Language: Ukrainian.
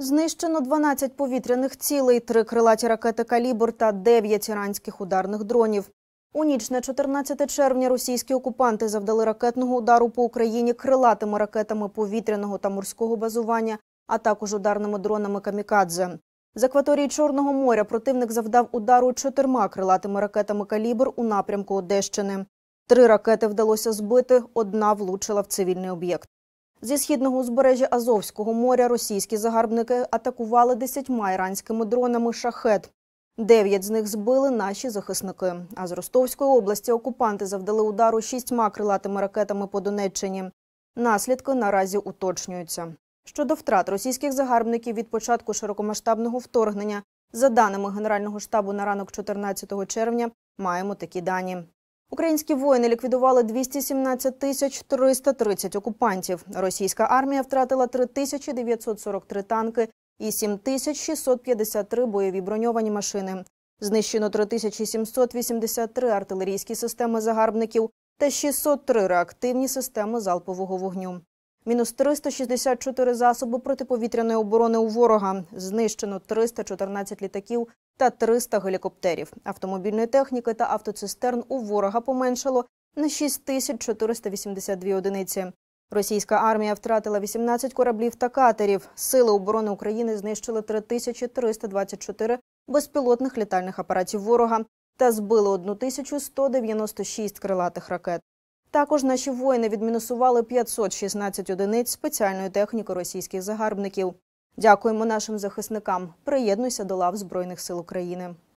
Знищено 12 повітряних цілей, 3 крилаті ракети «Калібр» та 9 іранських ударних дронів. У ніч на 14 червня російські окупанти завдали ракетного удару по Україні крилатими ракетами повітряного та морського базування, а також ударними дронами «Камікадзе». З акваторії Чорного моря противник завдав удару 4 крилатими ракетами «Калібр» у напрямку Одещини. 3 ракети вдалося збити, 1 влучила в цивільний об'єкт. Зі східного узбережжя Азовського моря російські загарбники атакували 10 іранськими дронами «Шахед». 9 з них збили наші захисники. А з Ростовської області окупанти завдали удару 6 крилатими ракетами по Донеччині. Наслідки наразі уточнюються. Щодо втрат російських загарбників від початку широкомасштабного вторгнення, за даними Генерального штабу на ранок 14 червня, маємо такі дані. Українські воїни ліквідували 217 330 окупантів. Російська армія втратила 3943 танки і 7653 бойові броньовані машини. Знищено 3783 артилерійські системи загарбників та 603 реактивні системи залпового вогню. Мінус 364 засоби протиповітряної оборони у ворога. Знищено 314 літаків та 300 гелікоптерів. Автомобільної техніки та автоцистерн у ворога поменшало на 6482 одиниці. Російська армія втратила 18 кораблів та катерів. Сили оборони України знищили 3324 безпілотних літальних апаратів ворога та збили 1196 крилатих ракет. Також наші воїни відмінусували 516 одиниць спеціальної техніки російських загарбників. Дякуємо нашим захисникам. Приєднуйся до лав Збройних сил України.